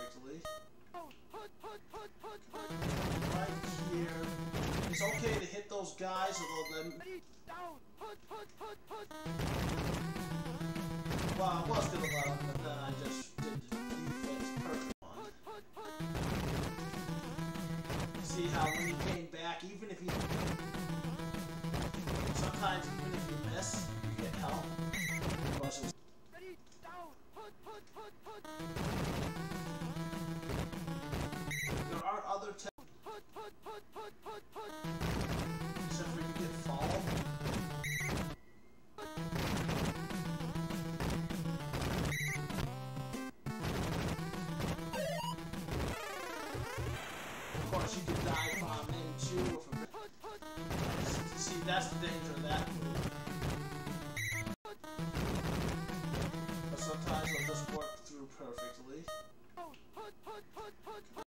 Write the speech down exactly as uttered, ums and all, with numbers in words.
correctly. Right here. It's okay to hit those guys, although them. Well, I was gonna let him, but then I just did the defense perfect one. See how when he came back, even if you sometimes even if you miss, you get help. Because there are other te except for you get fall. Of course, you can dive bomb in too. See, that's the danger.